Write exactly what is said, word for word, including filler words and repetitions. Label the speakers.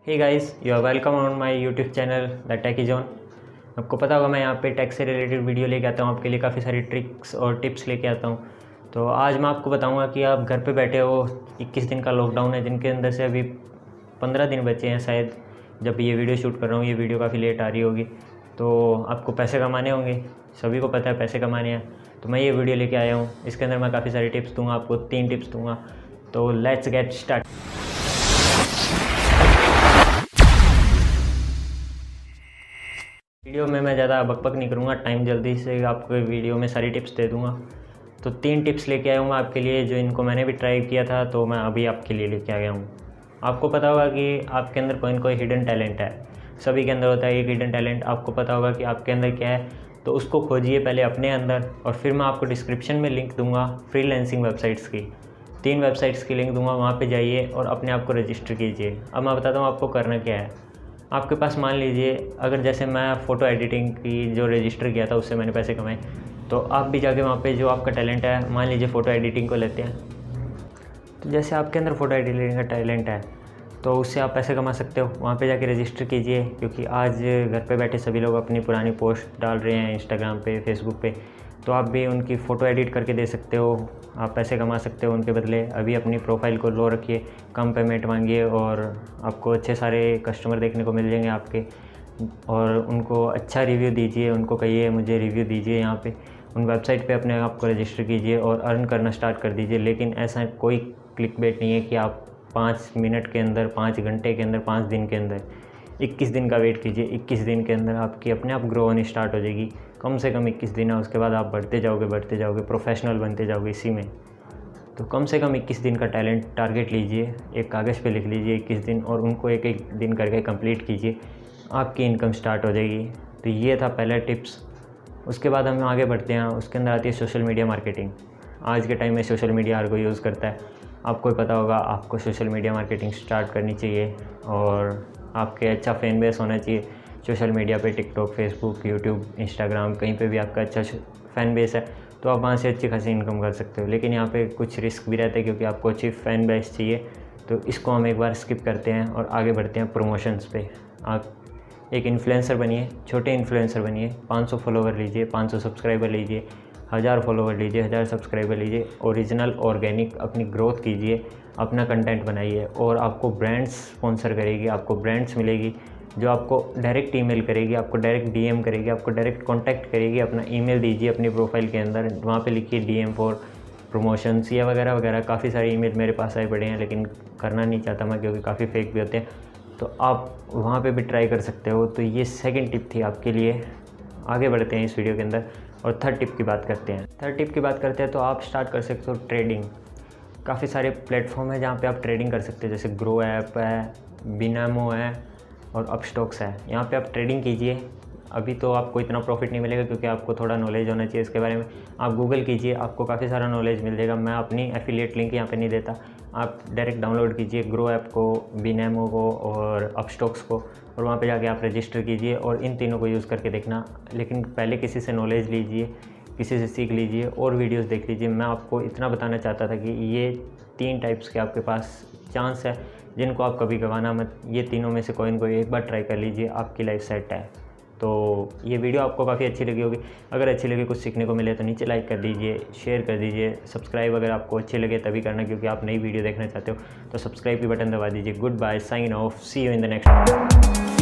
Speaker 1: Hey guys, you are welcome on my YouTube channel the techie zone. आपको पता होगा मैं यहाँ पे टेक से रिलेटेड वीडियो लेके आता हूँ, आपके लिए काफ़ी सारी ट्रिक्स और टिप्स लेके आता हूँ। तो आज मैं आपको बताऊँगा कि आप घर पे बैठे हो, इक्कीस दिन का लॉकडाउन है जिनके अंदर से अभी पंद्रह दिन बचे हैं शायद। जब ये वीडियो शूट कर रहा हूँ, ये वीडियो काफ़ी लेट आ रही होगी, तो आपको पैसे कमाने होंगे, सभी को पता है पैसे कमाने हैं। तो मैं ये वीडियो लेके आया हूँ, इसके अंदर मैं काफ़ी सारी टिप्स दूँगा, आपको तीन टिप्स दूँगा। तो लेट्स गेट स्टार्ट। वीडियो में मैं ज़्यादा बकबक नहीं करूँगा, टाइम जल्दी से आपको वीडियो में सारी टिप्स दे दूँगा। तो तीन टिप्स लेके आया हूँ मैं आपके लिए, जो इनको मैंने भी ट्राई किया था, तो मैं अभी आपके लिए लेके आ गया हूँ। आपको पता होगा कि आपके अंदर कोई ना कोई हिडन टैलेंट है, सभी के अंदर होता है एक हिडन टैलेंट। आपको पता होगा कि आपके अंदर क्या है, तो उसको खोजिए पहले अपने अंदर, और फिर मैं आपको डिस्क्रिप्शन में लिंक दूँगा फ्रीलांसिंग वेबसाइट्स की, तीन वेबसाइट्स की लिंक दूँगा, वहाँ पर जाइए और अपने आप को रजिस्टर कीजिए। अब मैं बताता हूँ आपको करना क्या है। आपके पास मान लीजिए, अगर जैसे मैं फ़ोटो एडिटिंग की जो रजिस्टर किया था उससे मैंने पैसे कमाए, तो आप भी जाके वहाँ पे जो आपका टैलेंट है, मान लीजिए फ़ोटो एडिटिंग को लेते हैं, तो जैसे आपके अंदर फ़ोटो एडिटिंग का टैलेंट है तो उससे आप पैसे कमा सकते हो। वहाँ पे जाके रजिस्टर कीजिए, क्योंकि आज घर पे बैठे सभी लोग अपनी पुरानी पोस्ट डाल रहे हैं इंस्टाग्राम पे, फेसबुक पे, तो आप भी उनकी फ़ोटो एडिट करके दे सकते हो, आप पैसे कमा सकते हो उनके बदले। अभी अपनी प्रोफाइल को लो रखिए, कम पेमेंट मांगिए और आपको अच्छे सारे कस्टमर देखने को मिल जाएंगे आपके, और उनको अच्छा रिव्यू दीजिए, उनको कहिए मुझे रिव्यू दीजिए। यहाँ पे उन वेबसाइट पे अपने आप को रजिस्टर कीजिए और अर्न करना स्टार्ट कर दीजिए। लेकिन ऐसा कोई क्लिक बेट नहीं है कि आप पाँच मिनट के अंदर, पाँच घंटे के अंदर, पाँच दिन के अंदर, इक्कीस दिन का वेट कीजिए। इक्कीस दिन के अंदर आपकी अपने आप ग्रो होनी स्टार्ट हो जाएगी। कम से कम इक्कीस दिन है, उसके बाद आप बढ़ते जाओगे बढ़ते जाओगे प्रोफेशनल बनते जाओगे इसी में। तो कम से कम इक्कीस दिन का टैलेंट टारगेट लीजिए, एक कागज़ पे लिख लीजिए इक्कीस दिन, और उनको एक एक दिन करके कंप्लीट कीजिए, आपकी इनकम स्टार्ट हो जाएगी। तो ये था पहला टिप्स। उसके बाद हम आगे बढ़ते हैं, उसके अंदर आती है सोशल मीडिया मार्केटिंग। आज के टाइम में सोशल मीडिया हर कोई यूज़ करता है, आपको ही पता होगा। आपको सोशल मीडिया मार्केटिंग स्टार्ट करनी चाहिए और आपके अच्छा फैन बेस होना चाहिए सोशल मीडिया पे, टिकटॉक, फेसबुक, यूट्यूब, इंस्टाग्राम, कहीं पे भी आपका अच्छा फ़ैन बेस है तो आप वहाँ से अच्छी खासी इनकम कर सकते हो। लेकिन यहाँ पे कुछ रिस्क भी रहता है, क्योंकि आपको अच्छी फ़ैन बेस चाहिए। तो इसको हम एक बार स्किप करते हैं और आगे बढ़ते हैं प्रमोशंस पे। आप एक इन्फ्लुएंसर बनिए, छोटे इन्फ्लुएंसर बनिए, पाँच सौ फॉलोवर लीजिए, पाँच सौ सब्सक्राइबर लीजिए, हज़ार फॉलोवर लीजिए, हज़ार सब्सक्राइबर लीजिए, ओरिजिनल ऑर्गेनिक अपनी ग्रोथ कीजिए, अपना कंटेंट बनाइए, और आपको ब्रांड्स स्पॉन्सर करेगी, आपको ब्रांड्स मिलेगी जो आपको डायरेक्ट ईमेल करेगी, आपको डायरेक्ट डीएम करेगी, आपको डायरेक्ट कांटेक्ट करेगी। अपना ईमेल दीजिए अपनी प्रोफाइल के अंदर, वहाँ पे लिखिए डीएम फॉर प्रमोशंस या वगैरह वगैरह। काफ़ी सारे ईमेल मेरे पास आए पड़े हैं, लेकिन करना नहीं चाहता मैं, क्योंकि काफ़ी फेक भी होते हैं, तो आप वहाँ पे भी ट्राई कर सकते हो। तो ये सेकंड टिप थी आपके लिए। आगे बढ़ते हैं इस वीडियो के अंदर और थर्ड टिप की बात करते हैं। थर्ड टिप की बात करते हैं तो आप स्टार्ट कर सकते हो ट्रेडिंग। काफ़ी सारे प्लेटफॉर्म है जहाँ पे आप ट्रेडिंग कर सकते हो, जैसे ग्रो ऐप है, बिनामो है और अपस्टॉक्स है। यहाँ पे आप ट्रेडिंग कीजिए। अभी तो आपको इतना प्रॉफिट नहीं मिलेगा, क्योंकि आपको थोड़ा नॉलेज होना चाहिए इसके बारे में। आप गूगल कीजिए, आपको काफ़ी सारा नॉलेज मिल जाएगा। मैं अपनी एफिलिएट लिंक यहाँ पे नहीं देता, आप डायरेक्ट डाउनलोड कीजिए ग्रो ऐप को, बिनामो को और अपस्टॉक्स को, और वहाँ पे जाके आप रजिस्टर कीजिए और इन तीनों को यूज़ करके देखना। लेकिन पहले किसी से नॉलेज लीजिए, किसी से सीख लीजिए और वीडियोस देख लीजिए। मैं आपको इतना बताना चाहता था कि ये तीन टाइप्स के आपके पास चांस है, जिनको आप कभी गंवाना मत। ये तीनों में से कोई ना कोई एक बार ट्राई कर लीजिए, आपकी लाइफ सेट है। तो ये वीडियो आपको काफ़ी अच्छी लगी होगी। अगर अच्छी लगी, कुछ सीखने को मिले, तो नीचे लाइक कर दीजिए, शेयर कर दीजिए, सब्सक्राइब अगर आपको अच्छे लगे तभी करना, क्योंकि आप नई वीडियो देखना चाहते हो तो सब्सक्राइब की बटन दबा दीजिए। Goodbye, sign off, see you in the next video.